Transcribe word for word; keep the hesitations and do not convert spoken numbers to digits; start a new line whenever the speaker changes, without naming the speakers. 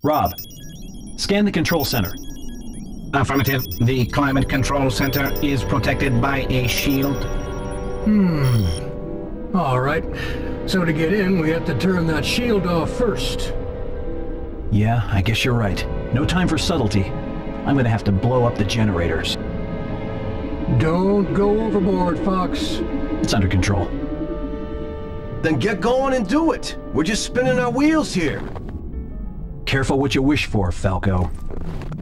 Rob, scan the control center.
Affirmative. The climate control center is protected by a shield.
Hmm. All right. So to get in, we have to turn that shield off first.
Yeah, I guess you're right. No time for subtlety. I'm gonna have to blow up the generators.
Don't go overboard, Fox.
It's under control.
Then get going and do it. We're just spinning our wheels here.
Careful what you wish for, Falco.